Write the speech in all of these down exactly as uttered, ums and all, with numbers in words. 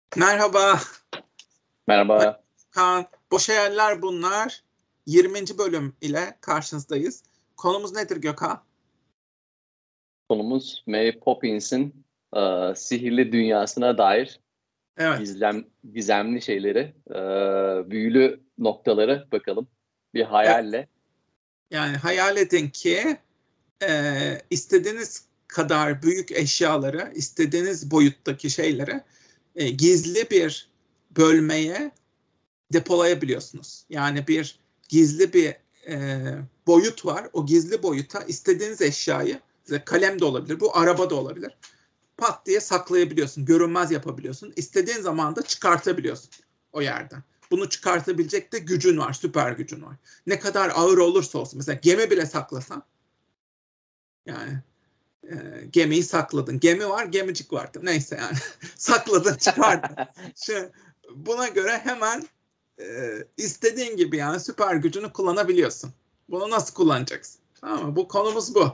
Merhaba. Merhaba. Kaan. Boş Hayaller bunlar. yirminci bölüm ile karşınızdayız. Konumuz nedir Gökhan? Konumuz Mary Poppins'in e, sihirli dünyasına dair Evet. gizlem, gizemli şeyleri, e, büyülü noktaları bakalım bir hayalle. Evet. Yani hayal edin ki e, istediğiniz kadar büyük eşyaları, istediğiniz boyuttaki şeyleri e, gizli bir bölmeye depolayabiliyorsunuz. Yani bir gizli bir e, boyut var. O gizli boyuta istediğiniz eşyayı, kalem de olabilir, bu araba da olabilir, pat diye saklayabiliyorsun. Görünmez yapabiliyorsun. İstediğin zaman da çıkartabiliyorsun o yerden. Bunu çıkartabilecek de gücün var. Süper gücün var. Ne kadar ağır olursa olsun. Mesela gemi bile saklasan. Yani e, gemiyi sakladın. Gemi var, gemicik var. Neyse yani. Sakladın, çıkardın. Şimdi, buna göre hemen e, istediğin gibi yani süper gücünü kullanabiliyorsun. Bunu nasıl kullanacaksın? Tamam mı? Bu konumuz bu.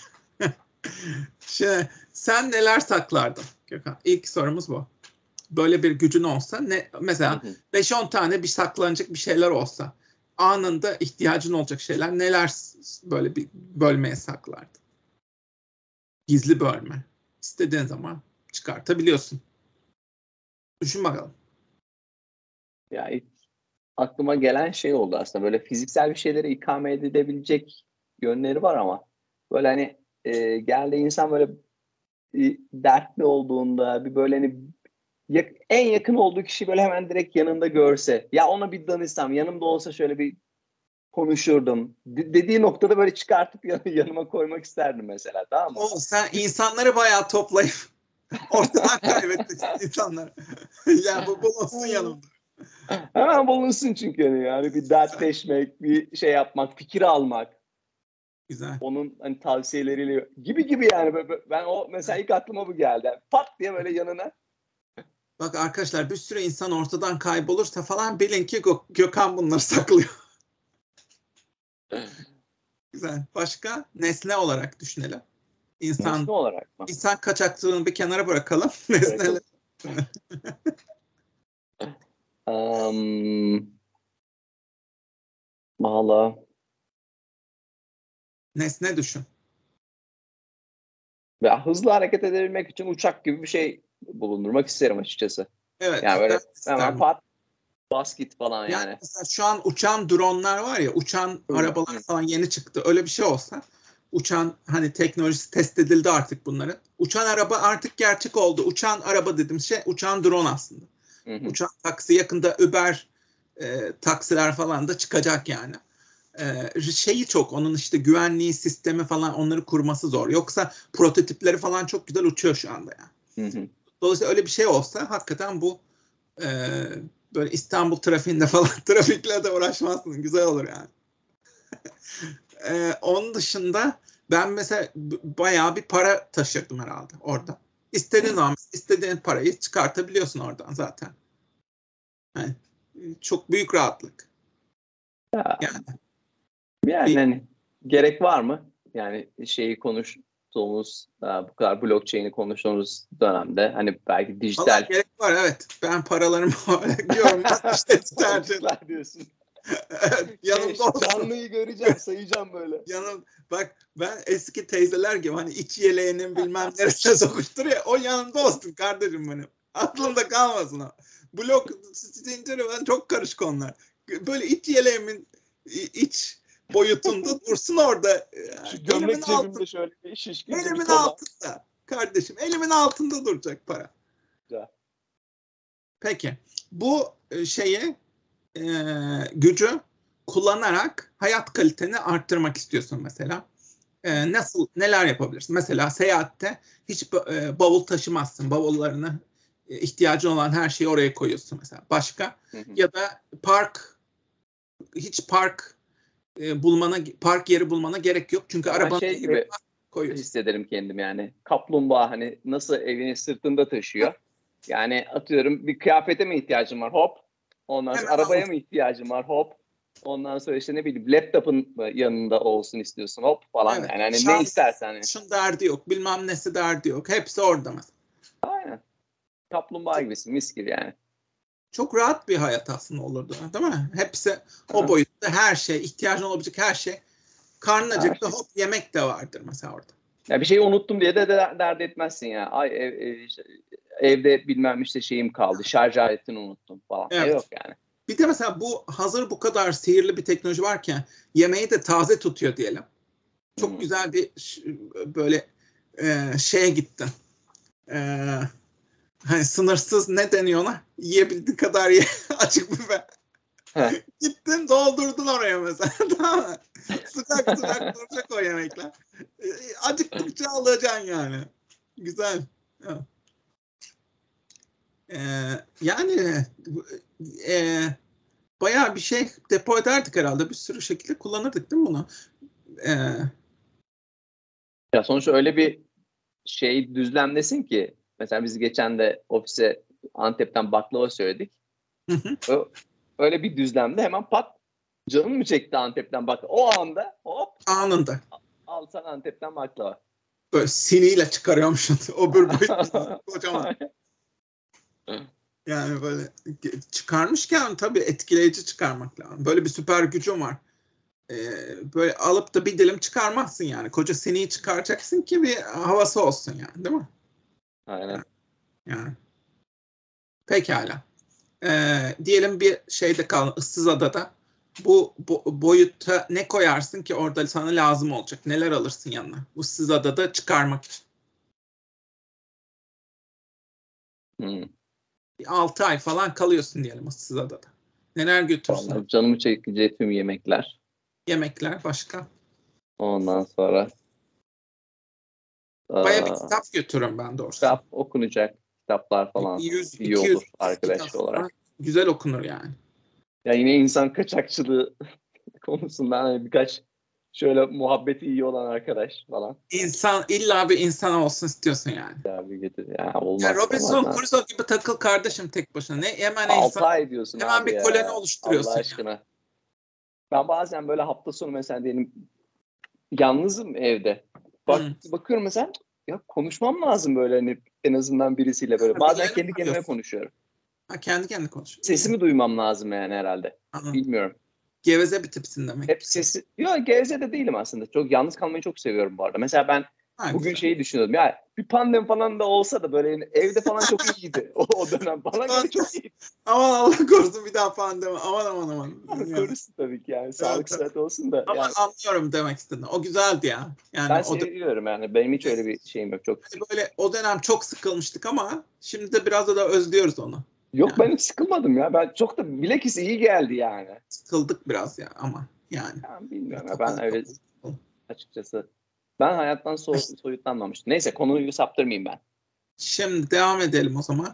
Şimdi, sen neler saklardın Gökhan? İlk sorumuz bu. Böyle bir gücün olsa ne mesela beş on tane bir saklanacak bir şeyler olsa anında ihtiyacın olacak şeyler neler böyle bir bölmeye saklardın? Gizli bölme. İstediğin zaman çıkartabiliyorsun. Düşün bakalım. Ya ilk aklıma gelen şey oldu aslında. Böyle fiziksel bir şeyleri ikame edilebilecek yönleri var ama böyle hani e, geldi insan böyle e, dertli olduğunda bir böyle hani yak- en yakın olduğu kişi böyle hemen direkt yanında görse, ya ona bir danışsam, yanımda olsa şöyle bir konuşurdum. De- dediği noktada böyle çıkartıp yan- yanıma koymak isterdim mesela, tamam mı? O sen insanları bayağı toplayıp ortadan kaybettin insanları. Yani bu bulunsun yanımda. Hemen bulunsun çünkü yani, yani bir dertleşmek, bir şey yapmak, fikir almak. Güzel. Onun hani tavsiyeleriyle gibi gibi yani. Ben o mesela ilk aklıma bu geldi. Pat diye böyle yanına. Bak arkadaşlar, bir sürü insan ortadan kaybolursa falan bilin ki Gö- Gökhan bunları saklıyor. Güzel. Başka nesne olarak düşünelim. İnsan Nesne olarak mı? insan kaçakçılığını bir kenara bırakalım. Nesneler. um, Valla. Nesne düşün. Ve hızlı hareket edebilmek için uçak gibi bir şey bulundurmak isterim açıkçası. Evet. Yani böyle hemen isterim. pat bas git falan Yani yani. mesela şu an uçan dronlar var ya, uçan Hı, arabalar hı. falan yeni çıktı. Öyle bir şey olsa, uçan hani teknolojisi test edildi artık bunların. Uçan araba artık gerçek oldu. Uçan araba dediğimiz şey uçan drone aslında. Hı hı. Uçan taksi, yakında Uber e, taksiler falan da çıkacak yani. E, şeyi çok, onun işte güvenliği sistemi falan, onları kurması zor. Yoksa prototipleri falan çok güzel uçuyor şu anda yani. Hı hı. Dolayısıyla öyle bir şey olsa hakikaten bu e, böyle İstanbul trafiğinde falan trafikle de uğraşmazsın. Güzel olur yani. e, onun dışında ben mesela bayağı bir para taşırdım herhalde orada. İstediğin zaman istediğin parayı çıkartabiliyorsun oradan zaten. Yani, çok büyük rahatlık. Ya, Yani, yani bir, hani gerek var mı? Yani şeyi konuştuğumuz, bu kadar blockchain'i konuştuğumuz dönemde hani belki valla dijital gerek var, evet. Ben paralarımı görmez işte tercih ederim. diyorsun. Evet, yanımda olsun. Canlıyı göreceğim, sayacağım böyle. Yanım, bak ben eski teyzeler gibi hani iç yeleğinin bilmem neresine sokuştur ya, o yanımda olsun kardeşim benim. Aklımda kalmasın o. Blok zinciri ben çok karışık onlar. Böyle iç yeleğimin iç boyutunda dursun orada. Şu Elimin gömlek cebimde altında. şöyle bir şişkince bir Elimin tola. altında. Kardeşim elimin altında duracak para. Güzel. Peki bu şeyi e, gücü kullanarak hayat kaliteni arttırmak istiyorsun mesela. E, nasıl, neler yapabilirsin? Mesela seyahatte hiç e, bavul taşımazsın. Bavullarını, e, ihtiyacın olan her şeyi oraya koyuyorsun mesela. Başka? Hı hı. Ya da park, hiç park e, bulmana, park yeri bulmana gerek yok. Çünkü Ya ben arabanı şey gibi koyuyorsun. hissederim kendim yani. Kaplumbağa hani nasıl evini sırtında taşıyor. Yani atıyorum bir kıyafete mi ihtiyacım var? Hop. Ondan sonra Hemen arabaya al. mı ihtiyacım var? Hop. Ondan sonra işte ne bileyim laptopun yanında olsun istiyorsun, hop falan Evet. yani. Hani ne Şarj, istersen hani. şun derdi yok. Bilmem nesi derdi yok. Hepsi orada mesela. Aynen. Kaplumbağa gibisin, mis gibi yani. Çok rahat bir hayat aslında olurdu, değil mi? Hepsi o boyutta, her şey, ihtiyacın olabilecek her şey. Karnın acıktı, hop yemek de vardır mesela orada. Ya bir şeyi unuttum diye de dert etmezsin ya. Ay ev, ev, işte, evde bilmem işte şeyim kaldı, şarj aletini unuttum falan. Evet. E yok yani. Bir de mesela bu hazır bu kadar sihirli bir teknoloji varken yemeği de taze tutuyor diyelim. Çok hmm. güzel bir böyle e, şeye gittin. E, hani sınırsız ne deniyor ona? Yiyebildiğin kadar ye. Açık büfe. Gittin doldurdun oraya mesela. Tamam mı? Sıcak sıcak duracak o yemekler. E, acıktıkça alacaksın yani. Güzel. Evet. E, yani e, bayağı bir şey depo ederdik herhalde. Bir sürü şekilde kullanırdık değil mi bunu? Ee, ya sonuçta öyle bir şey düzlemdesin ki mesela biz geçen de ofise Antep'ten baklava söyledik. Hı hı. Öyle bir düzlemde hemen pat canım mı çekti Antep'ten baklava? O anda hop anında. Al sana Antep'ten baklava. Böyle siniyle çıkarıyormuşsun. O bir boyut kocaman. Yani böyle çıkarmışken tabii etkileyici çıkarmak lazım. Böyle bir süper gücüm var. Ee, böyle alıp da bir dilim çıkarmazsın yani. Koca siniyi çıkaracaksın ki bir havası olsun yani, değil mi? Aynen. Yani. Pekala. Ee, diyelim bir şeyde kal, ıssız adada. Bu, bu boyutta ne koyarsın ki orada sana lazım olacak? Neler alırsın yanına? Issız adada çıkarmak için. Hmm. altı ay falan kalıyorsun diyelim ıssız adada. Neler götürsün? Vallahi canımı çekeceği tüm yemekler. Yemekler başka. Ondan sonra Bayağı bir kitap götürürüm ben doğrusu. Kitap okunacak kitaplar falan yüz, iyi olur arkadaş kitap olarak. Güzel okunur yani. Ya yine insan kaçakçılığı konusunda hani birkaç şöyle muhabbeti iyi olan arkadaş falan. İnsan illa bir insan olsun istiyorsun yani. Ya bir getir. Ya olmaz. Ya Robinson Crusoe gibi takıl kardeşim tek başına. Ne hemen altı insan. ay diyorsun hemen abi bir ya. koloni oluşturuyorsun. Allah aşkına. Yani. Ben bazen böyle hafta sonu mesela diyelim yalnızım evde. Bak hmm. bakıyorum mesela ya konuşmam lazım böyle hani en azından birisiyle böyle. Bazen kendi kendime konuşuyorum. Ha, kendi kendine konuşuyor. Sesimi yani. Duymam lazım yani herhalde. Anladım. Bilmiyorum. Geveze bir tipsin demek. Hep sesi. Yok geveze de değilim aslında. Çok yalnız kalmayı çok seviyorum bu arada. Mesela ben ha, bugün güzel. Şeyi düşünüyordum. Ya bir pandemi falan da olsa da böyle yani evde falan çok iyiydi. o, o dönem falan böyle çok iyiydi. Aman Allah korusun bir daha pandemi. Aman aman aman. Yani. Korusun tabii ki yani. Sağlık evet, sıhhat olsun da. Ama yani. anlıyorum demek istediğini. O güzeldi ya. Yani ben o seviyorum da... yani. Benim hiç öyle bir şeyim yok. Çok. Böyle o dönem çok sıkılmıştık ama şimdi de biraz da özlüyoruz onu. Yok yani. Ben hiç sıkılmadım ya. Ben çok da bilakis iyi geldi yani. Sıkıldık biraz ya ama yani. Ben bilmiyorum ya. Ben öyle açıkçası ben hayattan so- soyutlanmamıştım. Neyse konuyu saptırmayayım ben. Şimdi devam edelim o zaman.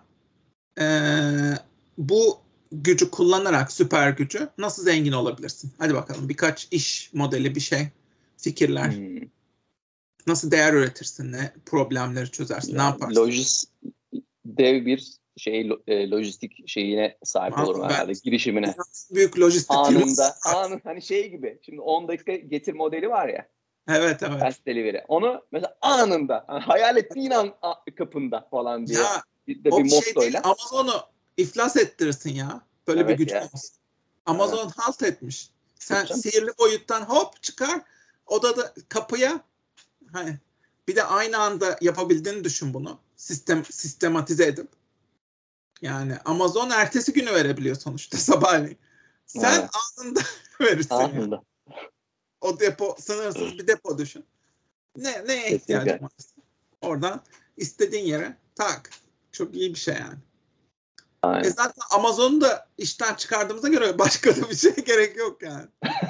Ee, bu gücü kullanarak süper gücü nasıl zengin olabilirsin? Hadi bakalım birkaç iş modeli bir şey fikirler. Hmm. Nasıl değer üretirsin? Ne problemleri çözersin? Yani ne yaparsın? Lojis dev bir şey lojistik şeyine sahip olurum ben, herhalde girişimine. Büyük lojistik anında anın hani şey gibi. Şimdi on dakika getir modeli var ya. Evet evet. Fast delivery. Onu mesela anında yani hayal ettiğin an kapında falan diye. Ya bir de o bir bir şey değil. mottoyla. Amazon'u iflas ettirirsin ya. Böyle evet bir gücün olsun. Amazon evet. halt etmiş. Sen sihirli boyuttan hop çıkar. Odada kapıya hani bir de aynı anda yapabildiğini düşün bunu. Sistem sistematize edip. Yani Amazon ertesi günü verebiliyor sonuçta sabahleyin. Sen evet. anında verirsin. Anında. Yani. O depo sınırsız bir depo düşün. Ne neye ihtiyacın var? Oradan istediğin yere tak. Çok iyi bir şey yani. Aynen. E zaten Amazon'u da işten çıkardığımıza göre başka da bir şeye gerek yok yani.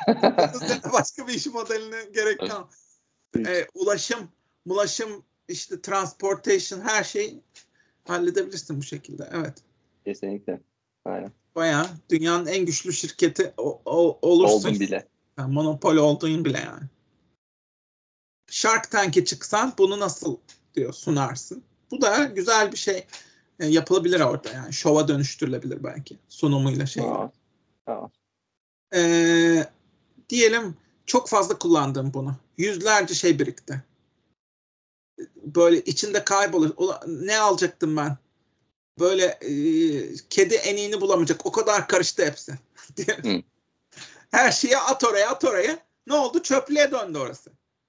Başka bir iş modeline gerek kalmıyor. E, ulaşım, ulaşım, işte transportation her şeyi halledebilirsin bu şekilde. Evet. Kesinlikle. Aynen. Bayağı dünyanın en güçlü şirketi o, o, olursun. Oldun bile. Yani monopol olduğun bile yani. Shark Tank'e çıksan bunu nasıl diyor sunarsın. Bu da güzel bir şey. E, yapılabilir orada yani. Şova dönüştürülebilir belki. Sunumuyla şeyle. Aa, aa. E, diyelim çok fazla kullandım bunu. Yüzlerce şey birikti. Böyle içinde kaybolur. Ne alacaktım ben? böyle e, kedi en iyini bulamayacak. O kadar karıştı hepsi. Her şeyi at oraya at oraya. Ne oldu? Çöplüğe döndü orası.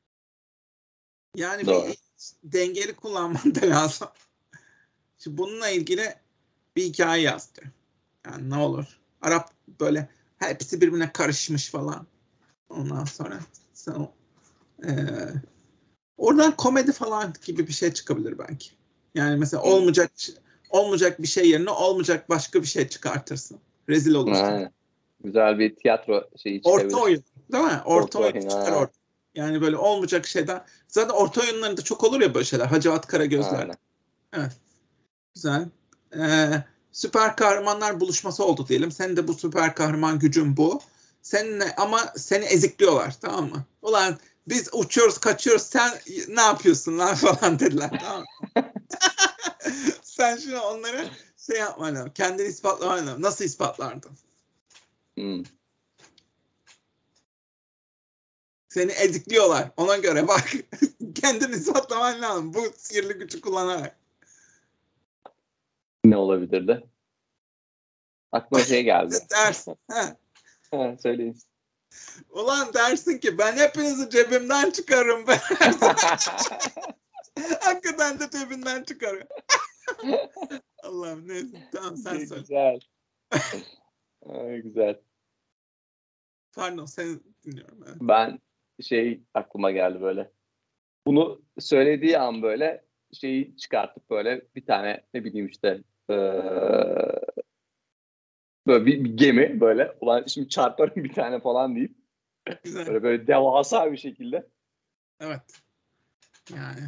Yani Doğru. bir dengeli kullanman da lazım. Şimdi bununla ilgili bir hikaye yazdı. Yani ne olur. Arap böyle hepsi birbirine karışmış falan. Ondan sonra sen, e, oradan komedi falan gibi bir şey çıkabilir belki. Yani mesela olmayacak olmayacak bir şey yerine olmayacak başka bir şey çıkartırsın. Rezil olursun. Ha, güzel bir tiyatro şeyi çıkabilir. Orta oyun, değil mi? Orta, orta oyun çıkar orta. Yani böyle olmayacak şeyden. Zaten orta oyunlarında çok olur ya böyle şeyler. Hacivat Karagözler. Evet. Güzel. Ee, süper kahramanlar buluşması oldu diyelim. Senin de bu süper kahraman gücün bu. Seninle ama seni ezikliyorlar, tamam mı? Ulan biz uçuyoruz, kaçıyoruz. Sen ne yapıyorsun lan falan dediler. Tamam mı? Sen şimdi onlara şey yapman lazım. Kendini ispatlaman lazım. Nasıl ispatlardın? Hmm. Seni ezikliyorlar. Ona göre bak. Kendini ispatlaman lazım. Bu sihirli gücü kullanarak. Ne olabilirdi? Aklıma şey geldi. Dersin. Ha. Ha, söyleyin. Ulan dersin ki ben hepinizi cebimden çıkarım. Ben hakikaten de cebinden çıkarım. Allah'ım neyse. Tamam sen ne söyle. Güzel. Ay, güzel. Pardon seni dinliyorum. Evet. Ben şey aklıma geldi böyle. Bunu söylediği an böyle şeyi çıkartıp böyle bir tane ne bileyim işte ee, böyle bir, bir gemi böyle. Ulan şimdi çarparım bir tane falan deyip Güzel. böyle böyle devasa bir şekilde. Evet. Yani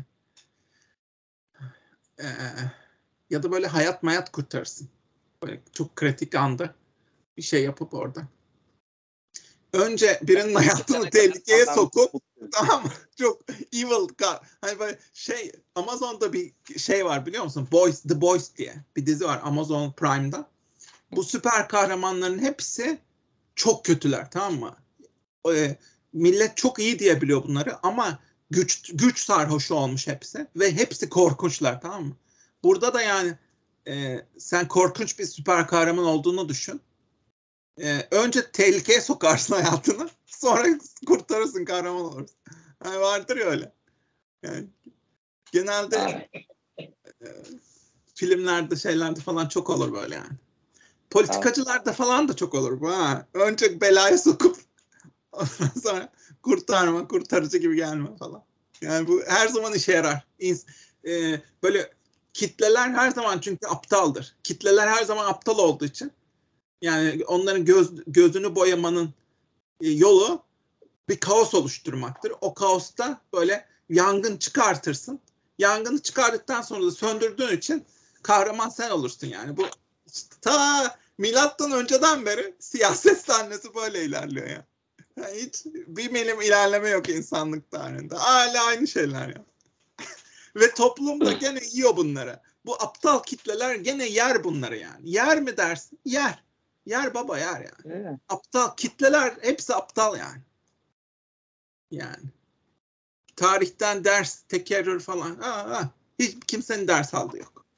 ee, ya da böyle hayat mayat kurtarırsın. Böyle çok kritik anda bir şey yapıp orada. Önce birinin hayatını tehlikeye sokup tamam mı? Çok evil God. Hani böyle şey Amazon'da bir şey var biliyor musun? Boys, The Boys diye bir dizi var Amazon Prime'da. Bu süper kahramanların hepsi çok kötüler, tamam mı? E, millet çok iyi diye biliyor bunları ama güç güç sarhoşu olmuş hepsi ve hepsi korkunçlar, tamam mı? Burada da yani e, sen korkunç bir süper kahraman olduğunu düşün. E, önce tehlikeye sokarsın hayatını, sonra kurtarırsın, kahraman olursun. Yani vardır ya öyle. Yani genelde e, filmlerde şeylerde falan çok olur böyle yani. Politikacılarda falan da çok olur bu ha. Önce belaya sokup ondan sonra kurtarma, kurtarıcı gibi gelme falan. Yani bu her zaman işe yarar. İns- e, böyle kitleler her zaman çünkü aptaldır. Kitleler her zaman aptal olduğu için yani onların göz, gözünü boyamanın e, yolu bir kaos oluşturmaktır. O kaosta böyle yangın çıkartırsın. Yangını çıkardıktan sonra da söndürdüğün için kahraman sen olursun yani. Bu işte ta milattan önceden beri siyaset sahnesi böyle ilerliyor ya. Yani hiç bir milim ilerleme yok insanlık tarihinde. Hala aynı şeyler ya. Ve toplumda gene yiyor bunları. Bu aptal kitleler gene yer bunları yani. Yer mi dersin? Yer. Yer baba yer yani. Evet. Aptal kitleler hepsi aptal yani. Yani. Tarihten ders, tekerrür falan. Ha, ha. Hiç kimsenin ders aldığı yok.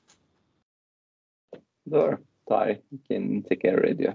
Doğru. Tarih kendini tekerrür ediyor.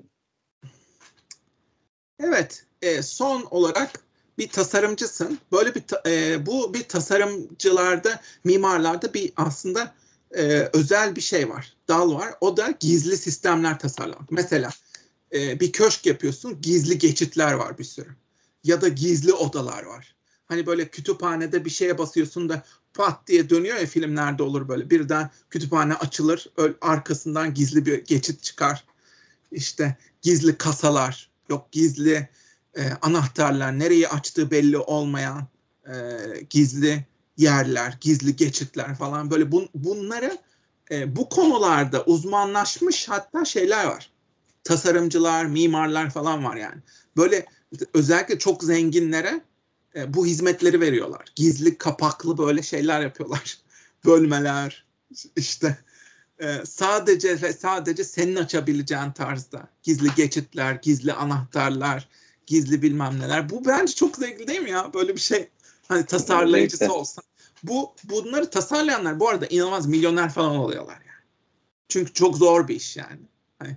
Evet. E, son olarak bir tasarımcısın. Böyle bir e, bu bir tasarımcılarda, mimarlarda bir aslında e, özel bir şey var. Dal var. O da gizli sistemler tasarlamak. Mesela e, bir köşk yapıyorsun. Gizli geçitler var bir sürü. Ya da gizli odalar var. Hani böyle kütüphanede bir şeye basıyorsun da pat diye dönüyor ya, filmlerde olur böyle. Birden kütüphane açılır. Arkasından gizli bir geçit çıkar. İşte gizli kasalar. Yok gizli e, anahtarlar, nereyi açtığı belli olmayan e, gizli yerler, gizli geçitler falan böyle bun, bunları e, bu konularda uzmanlaşmış hatta şeyler var. Tasarımcılar, mimarlar falan var yani. Böyle özellikle çok zenginlere e, bu hizmetleri veriyorlar. Gizli kapaklı böyle şeyler yapıyorlar. Bölmeler işte Ee, sadece ve sadece senin açabileceğin tarzda. Gizli geçitler, gizli anahtarlar, gizli bilmem neler. Bu bence çok zevkli değil mi ya? Böyle bir şey hani tasarlayıcısı olsa. Bu bunları tasarlayanlar bu arada inanılmaz milyoner falan oluyorlar yani. Çünkü çok zor bir iş yani. Hani,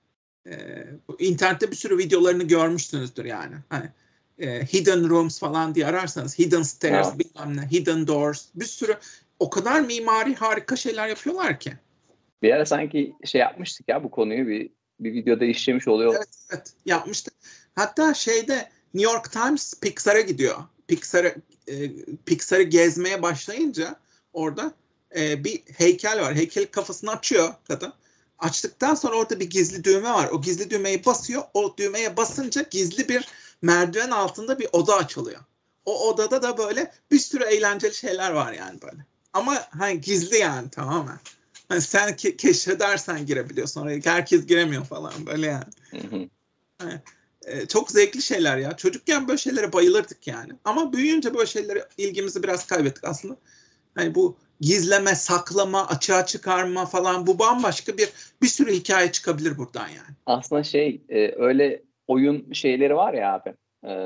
e, internette bir sürü videolarını görmüşsünüzdür yani. Hani e, hidden rooms falan diye ararsanız hidden stairs, Ha. bilmem ne, hidden doors, bir sürü o kadar mimari harika şeyler yapıyorlar ki. Bir ara sanki şey yapmıştık ya bu konuyu bir bir videoda işlemiş oluyor. Evet, evet yapmıştık. Hatta şeyde New York Times Pixar'a gidiyor. Pixar'ı e, Pixar'ı gezmeye başlayınca orada e, bir heykel var. Heykel kafasını açıyor kadın. Açtıktan sonra orada bir gizli düğme var. O gizli düğmeyi basıyor. O düğmeye basınca gizli bir merdiven altında bir oda açılıyor. O odada da böyle bir sürü eğlenceli şeyler var yani böyle. Ama hani gizli yani tamamen. Hani sen ke- keşfedersen girebiliyorsun oraya. Herkes giremiyor falan böyle yani. Hı hı. Hani, e, çok zevkli şeyler ya. Çocukken böyle şeylere bayılırdık yani. Ama büyüyünce böyle şeylere ilgimizi biraz kaybettik aslında. Hani bu gizleme, saklama, açığa çıkarma falan bu bambaşka bir bir sürü hikaye çıkabilir buradan yani. Aslında şey e, öyle oyun şeyleri var ya abi.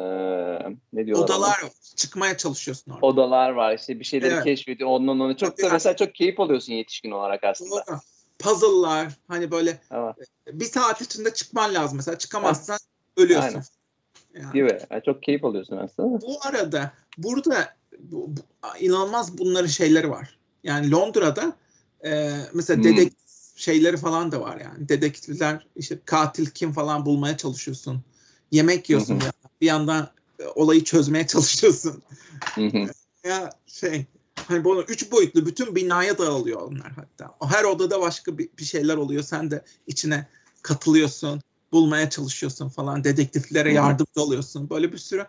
Ee, ne diyorlar ona? Odalar var. Çıkmaya çalışıyorsun orada. Odalar var işte bir şeyleri Evet. keşfediyor. Ondan ona çok Tabii da yani. mesela çok keyif alıyorsun yetişkin olarak aslında. Doğru. Puzzle'lar hani böyle Ama bir saat içinde çıkman lazım mesela. heh, Çıkamazsan ölüyorsun. aynen. Yani. Gibi. Yani çok keyif alıyorsun aslında. Bu arada burada bu, bu, inanılmaz bunların şeyleri var. Yani Londra'da e, mesela Hmm. dedektif şeyleri falan da var yani. Dedektifler işte katil kim falan bulmaya çalışıyorsun. Yemek yiyorsun Hı hı. bir yandan. Bir yandan e, olayı çözmeye çalışıyorsun. Hı hı. Ya şey hani bunu üç boyutlu bütün binaya dağılıyor onlar hatta. Her odada başka bir, bir şeyler oluyor. Sen de içine katılıyorsun. Bulmaya çalışıyorsun falan. Dedektiflere Hı hı. yardımcı oluyorsun. Böyle bir sürü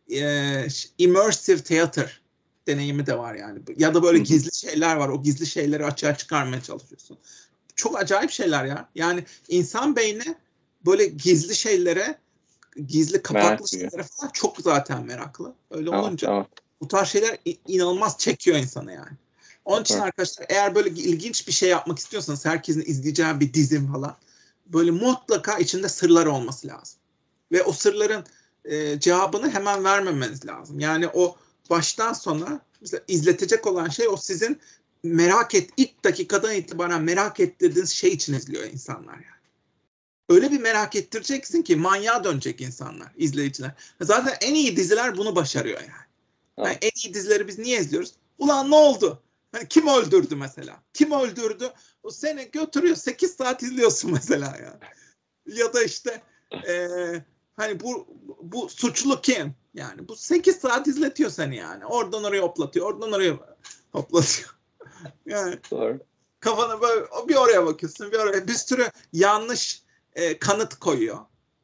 e, immersive theater deneyimi de var yani. Ya da böyle Hı hı. gizli şeyler var. O gizli şeyleri açığa çıkarmaya çalışıyorsun. Çok acayip şeyler ya. Yani insan beyni böyle gizli şeylere, gizli kapaklı Merak duyuyor. şeylere falan çok zaten meraklı. Öyle Tamam olunca tamam. bu tarz şeyler inanılmaz çekiyor insanı yani. Onun için Süper. arkadaşlar eğer böyle ilginç bir şey yapmak istiyorsanız herkesin izleyeceği bir dizim falan böyle mutlaka içinde sırlar olması lazım. Ve o sırların e, cevabını hemen vermemeniz lazım. Yani o baştan sona mesela izletecek olan şey o sizin merak et ilk dakikadan itibaren merak ettirdiğiniz şey için izliyor insanlar yani. Öyle bir merak ettireceksin ki manyağa dönecek insanlar, izleyiciler. Zaten en iyi diziler bunu başarıyor yani. Yani Tamam. en iyi dizileri biz niye izliyoruz? Ulan ne oldu? Hani kim öldürdü mesela? Kim öldürdü? O seni götürüyor. sekiz saat izliyorsun mesela yani. Ya da işte e, hani bu bu suçlu kim? Yani bu sekiz saat izletiyor seni yani. Oradan oraya hoplatıyor. Oradan oraya hoplatıyor. Yani Doğru. kafana böyle bir oraya bakıyorsun, bir oraya bir sürü yanlış e, kanıt koyuyor.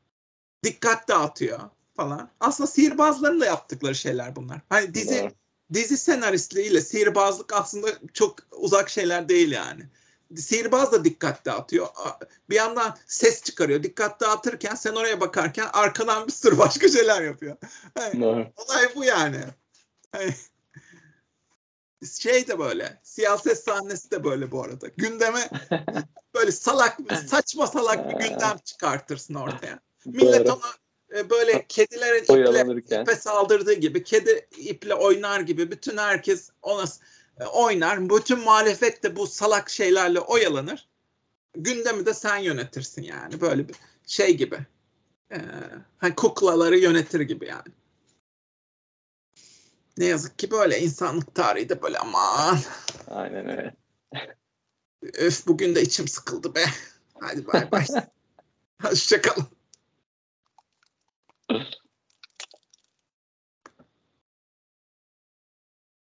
Dikkat dağıtıyor falan. Aslında sihirbazların da yaptıkları şeyler bunlar. Hani dizi Doğru. dizi senaristliğiyle sihirbazlık aslında çok uzak şeyler değil yani. Sihirbaz da dikkat dağıtıyor. Bir yandan ses çıkarıyor. Dikkat dağıtırken sen oraya bakarken arkadan bir sürü başka şeyler yapıyor. Hani, Doğru. olay bu yani. Hani, şey de böyle. Siyaset sahnesi de böyle bu arada. Gündeme böyle salak, saçma salak bir gündem çıkartırsın ortaya. Millet Doğru. ona e, böyle kedilerin iple Oyalanırken. ipe saldırdığı gibi, kedi iple oynar gibi bütün herkes ona e, oynar. Bütün muhalefet de bu salak şeylerle oyalanır. Gündemi de sen yönetirsin yani. Böyle bir şey gibi. E, hani kuklaları yönetir gibi yani. Ne yazık ki böyle insanlık tarihi de böyle aman. Aynen öyle. Öf bugün de içim sıkıldı be. Hadi bay bay. Hoşçakalın.